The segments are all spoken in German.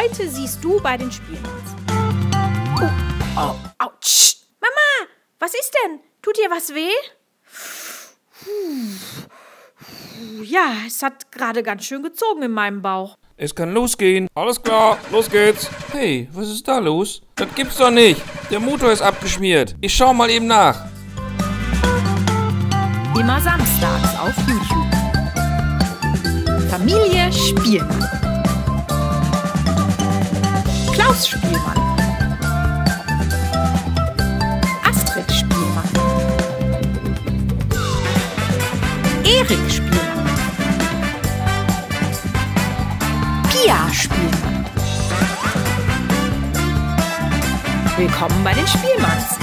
heute siehst du bei den Spielmanns. Oh, ouch. Mama, was ist denn? Tut dir was weh? Ja, es hat gerade ganz schön gezogen in meinem Bauch. Es kann losgehen. Alles klar, los geht's. Hey, was ist da los? Das gibt's doch nicht. Der Motor ist abgeschmiert. Ich schau mal eben nach. Immer samstags auf YouTube. Familie Spielmann. Klaus Spielmann. Astrid Spielmann. Erik Spielmann. Pia Spielmann. Willkommen bei den Spielmanns.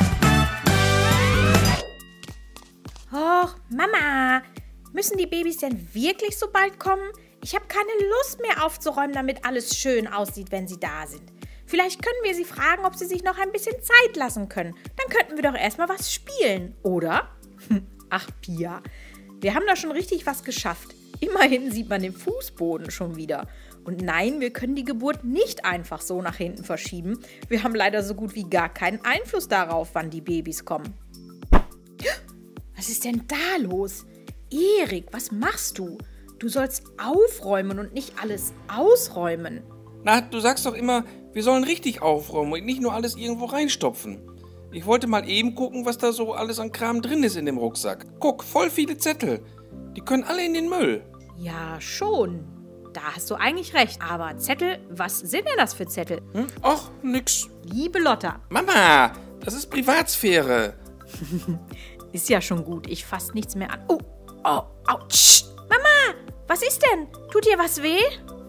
Och, Mama, müssen die Babys denn wirklich so bald kommen? Ich habe keine Lust mehr aufzuräumen, damit alles schön aussieht, wenn sie da sind. Vielleicht können wir sie fragen, ob sie sich noch ein bisschen Zeit lassen können. Dann könnten wir doch erstmal was spielen, oder? Ach, Pia, wir haben da schon richtig was geschafft. Immerhin sieht man den Fußboden schon wieder. Und nein, wir können die Geburt nicht einfach so nach hinten verschieben. Wir haben leider so gut wie gar keinen Einfluss darauf, wann die Babys kommen. Was ist denn da los? Erik, was machst du? Du sollst aufräumen und nicht alles ausräumen. Na, du sagst doch immer, wir sollen richtig aufräumen und nicht nur alles irgendwo reinstopfen. Ich wollte mal eben gucken, was da so alles an Kram drin ist in dem Rucksack. Guck, voll viele Zettel. Die können alle in den Müll. Ja, schon. Da hast du eigentlich recht. Aber Zettel, was sind denn das für Zettel? Ach, nix. Liebe Lotta. Mama, das ist Privatsphäre. Ist ja schon gut. Ich fass nichts mehr an. Oh, ouch. Mama, was ist denn? Tut dir was weh?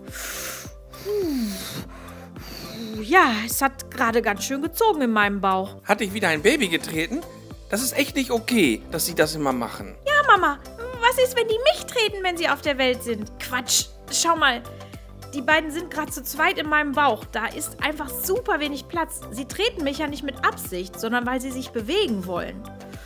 Ja, es hat gerade ganz schön gezogen in meinem Bauch. Hat dich wieder ein Baby getreten? Das ist echt nicht okay, dass sie das immer machen. Ja, Mama, was ist, wenn die mich treten, wenn sie auf der Welt sind? Quatsch, schau mal. Die beiden sind gerade zu zweit in meinem Bauch. Da ist einfach super wenig Platz. Sie treten mich ja nicht mit Absicht, sondern weil sie sich bewegen wollen.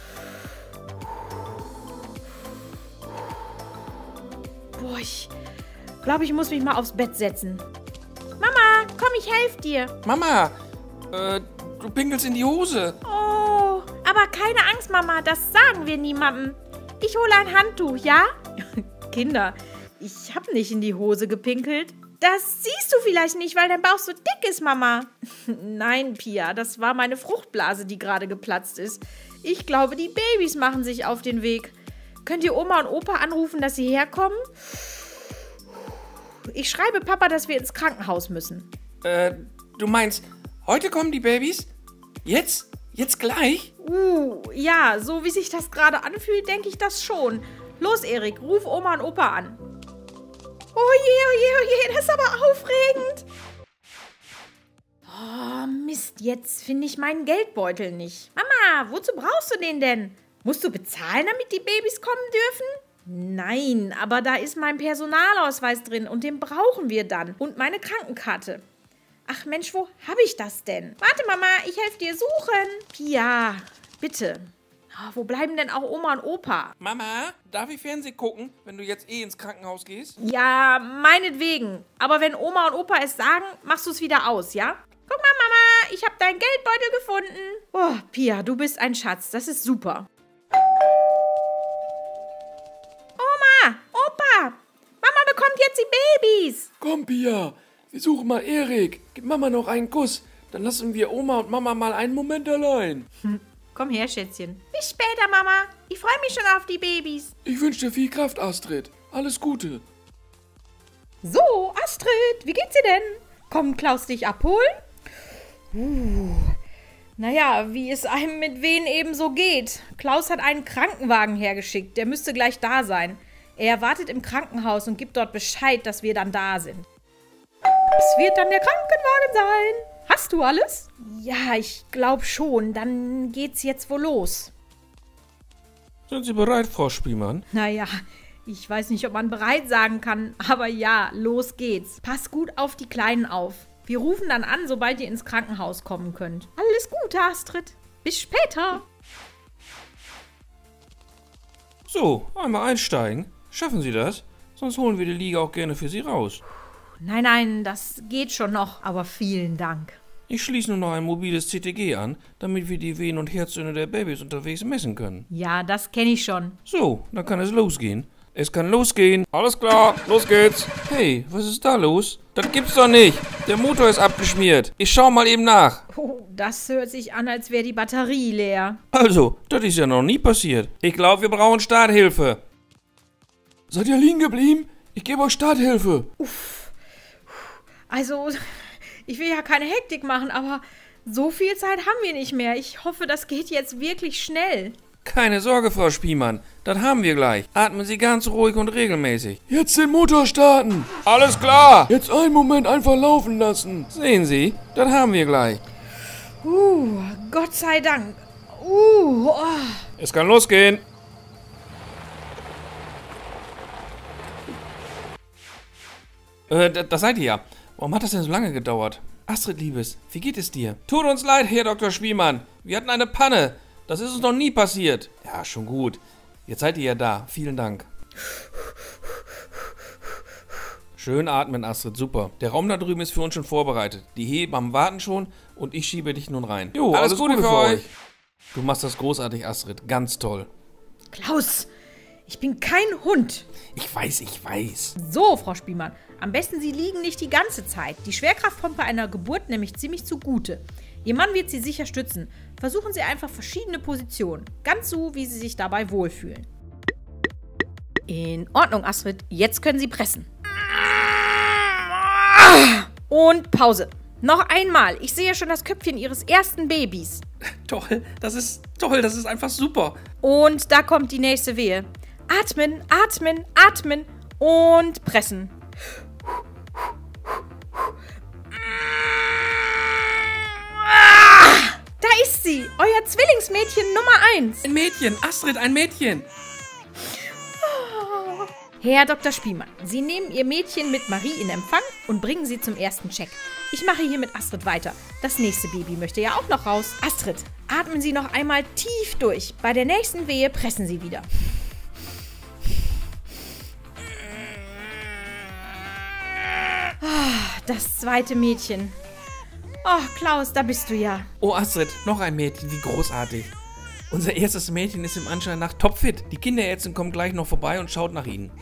Boah, ich glaube, ich muss mich mal aufs Bett setzen. Mama, komm, ich helfe dir. Mama, du pinkelst in die Hose. Oh, aber keine Angst, Mama, das sagen wir niemandem. Ich hole ein Handtuch, ja? Kinder, ich habe nicht in die Hose gepinkelt. Das siehst du vielleicht nicht, weil dein Bauch so dick ist, Mama. Nein, Pia, das war meine Fruchtblase, die gerade geplatzt ist. Ich glaube, die Babys machen sich auf den Weg. Könnt ihr Oma und Opa anrufen, dass sie herkommen? Ich schreibe Papa, dass wir ins Krankenhaus müssen. Du meinst, heute kommen die Babys? Jetzt? Jetzt gleich? Ja, so wie sich das gerade anfühlt, denke ich das schon. Los, Erik, ruf Oma und Opa an. Oh je, das ist aber aufregend. Oh, Mist, jetzt finde ich meinen Geldbeutel nicht. Mama, wozu brauchst du den denn? Musst du bezahlen, damit die Babys kommen dürfen? Nein, aber da ist mein Personalausweis drin und den brauchen wir dann. Und meine Krankenkarte. Ach Mensch, wo habe ich das denn? Warte, Mama, ich helfe dir suchen. Pia, bitte. Oh, wo bleiben denn auch Oma und Opa? Mama, darf ich Fernsehen gucken, wenn du jetzt ins Krankenhaus gehst? Ja, meinetwegen. Aber wenn Oma und Opa es sagen, machst du es wieder aus, ja? Guck mal, Mama, ich habe deinen Geldbeutel gefunden. Oh, Pia, du bist ein Schatz. Das ist super. Oma, Opa, Mama bekommt jetzt die Babys. Komm, Pia, wir suchen mal Erik. Gib Mama noch einen Kuss. Dann lassen wir Oma und Mama mal einen Moment allein. Komm her, Schätzchen. Bis später, Mama. Ich freue mich schon auf die Babys. Ich wünsche dir viel Kraft, Astrid. Alles Gute. So, Astrid, wie geht's dir denn? Kommt Klaus dich abholen? Naja, wie es einem mit wen eben so geht. Klaus hat einen Krankenwagen hergeschickt. Der müsste gleich da sein. Er wartet im Krankenhaus und gibt dort Bescheid, dass wir dann da sind. Es wird dann der Krankenwagen sein. Hast du alles? Ja, ich glaube schon. Dann geht's jetzt wohl los. Sind Sie bereit, Frau Spielmann? Naja, ich weiß nicht, ob man bereit sagen kann, aber ja, los geht's. Pass gut auf die Kleinen auf. Wir rufen dann an, sobald ihr ins Krankenhaus kommen könnt. Alles Gute, Astrid. Bis später. So, einmal einsteigen. Schaffen Sie das? Sonst holen wir die Liege auch gerne für Sie raus. Nein, nein, das geht schon noch, aber vielen Dank. Ich schließe nur noch ein mobiles CTG an, damit wir die Wehen und Herztöne der Babys unterwegs messen können. Ja, das kenne ich schon. So, dann kann es losgehen. Es kann losgehen. Alles klar, los geht's. Hey, was ist da los? Das gibt's doch nicht. Der Motor ist abgeschmiert. Ich schau mal eben nach. Oh, das hört sich an, als wäre die Batterie leer. Also, das ist ja noch nie passiert. Ich glaube, wir brauchen Starthilfe. Seid ihr liegen geblieben? Ich gebe euch Starthilfe. Also, ich will ja keine Hektik machen, aber so viel Zeit haben wir nicht mehr. Ich hoffe, das geht jetzt wirklich schnell. Keine Sorge, Frau Spiemann. Das haben wir gleich. Atmen Sie ganz ruhig und regelmäßig. Jetzt den Motor starten. Alles klar. Jetzt einen Moment einfach laufen lassen. Sehen Sie, das haben wir gleich. Gott sei Dank. Es kann losgehen. Da seid ihr ja. Warum hat das denn so lange gedauert? Astrid, Liebes, wie geht es dir? Tut uns leid, Herr Dr. Spiemann. Wir hatten eine Panne. Das ist uns noch nie passiert. Ja, schon gut. Jetzt seid ihr ja da. Vielen Dank. Schön atmen, Astrid. Super. Der Raum da drüben ist für uns schon vorbereitet. Die Hebammen warten schon und ich schiebe dich nun rein. Jo, alles Gute für euch. Du machst das großartig, Astrid. Ganz toll. Klaus, ich bin kein Hund. Ich weiß. So, Frau Spielmann, am besten Sie liegen nicht die ganze Zeit. Die Schwerkraft kommt bei einer Geburt nämlich ziemlich zugute. Ihr Mann wird Sie sicher stützen. Versuchen Sie einfach verschiedene Positionen. Ganz so, wie Sie sich dabei wohlfühlen. In Ordnung, Astrid. Jetzt können Sie pressen. Und Pause. Noch einmal. Ich sehe schon das Köpfchen Ihres ersten Babys. Toll. Das ist einfach super. Und da kommt die nächste Wehe. Atmen, atmen, atmen und pressen. Da ist sie, euer Zwillingsmädchen Nummer 1. Ein Mädchen, Astrid, ein Mädchen. Herr Dr. Spielmann, Sie nehmen Ihr Mädchen mit Marie in Empfang und bringen sie zum ersten Check. Ich mache hier mit Astrid weiter. Das nächste Baby möchte ja auch noch raus. Astrid, atmen Sie noch einmal tief durch. Bei der nächsten Wehe pressen Sie wieder. Das zweite Mädchen. Oh, Klaus, da bist du ja. Oh, Astrid, noch ein Mädchen, wie großartig. Unser erstes Mädchen ist im Anschein nach topfit. Die Kinderärztin kommt gleich noch vorbei und schaut nach ihnen.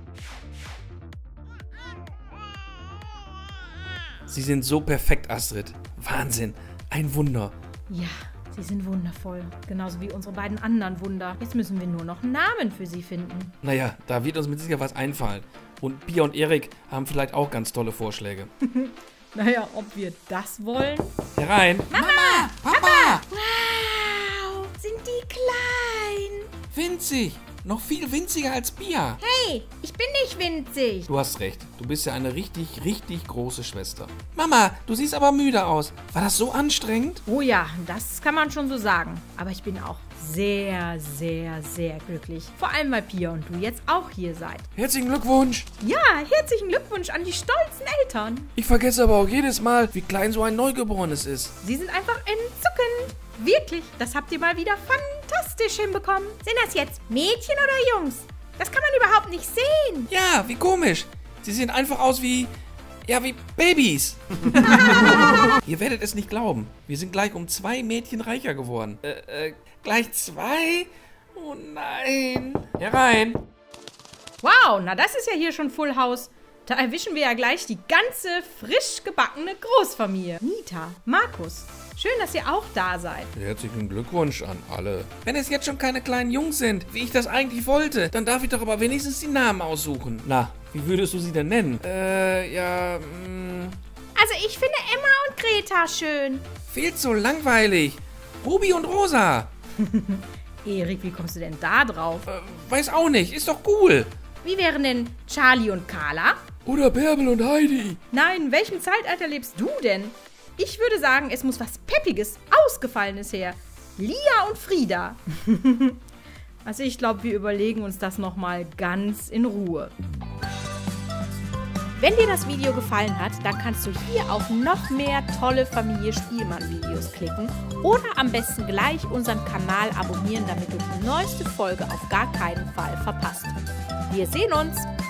Sie sind so perfekt, Astrid. Wahnsinn, ein Wunder. Ja, sie sind wundervoll. Genauso wie unsere beiden anderen Wunder. Jetzt müssen wir nur noch einen Namen für sie finden. Naja, da wird uns mit Sicherheit was einfallen. Und Pia und Erik haben vielleicht auch ganz tolle Vorschläge. Naja, ob wir das wollen? Herein. Mama! Papa! Wow! Sind die klein? Winzig. Noch viel winziger als Pia. Hey, ich bin nicht winzig. Du hast recht. Du bist ja eine richtig, richtig große Schwester. Mama, du siehst aber müde aus. War das so anstrengend? Oh ja, das kann man schon so sagen. Aber ich bin auch sehr, sehr, sehr glücklich. Vor allem, weil Pia und du jetzt auch hier seid. Herzlichen Glückwunsch. Ja, herzlichen Glückwunsch an die stolzen Eltern. Ich vergesse aber auch jedes Mal, wie klein so ein Neugeborenes ist. Sie sind einfach entzückend. Wirklich, das habt ihr mal wieder fantastisch hinbekommen. Sind das jetzt Mädchen oder Jungs? Das kann man überhaupt nicht sehen. Ja, wie komisch. Sie sehen einfach aus wie Babys. Ihr werdet es nicht glauben. Wir sind gleich um 2 Mädchen reicher geworden. Gleich 2? Oh nein. Herein. Wow, na das ist ja hier schon Full House. Da erwischen wir ja gleich die ganze frisch gebackene Großfamilie. Nita, Markus, schön, dass ihr auch da seid. Herzlichen Glückwunsch an alle. Wenn es jetzt schon keine kleinen Jungs sind, wie ich das eigentlich wollte, dann darf ich doch aber wenigstens die Namen aussuchen. Na, wie würdest du sie denn nennen? Also ich finde Emma und Greta schön. Viel zu langweilig. Ruby und Rosa. Erik, wie kommst du denn da drauf? Weiß auch nicht, ist doch cool. Wie wären denn Charlie und Carla? Oder Bärbel und Heidi. Nein, in welchem Zeitalter lebst du denn? Ich würde sagen, es muss was Peppiges, Ausgefallenes her. Lia und Frieda. Also ich glaube, wir überlegen uns das nochmal ganz in Ruhe. Wenn dir das Video gefallen hat, dann kannst du hier auf noch mehr tolle Familie Spielmann-Videos klicken oder am besten gleich unseren Kanal abonnieren, damit du die neueste Folge auf gar keinen Fall verpasst. Wir sehen uns!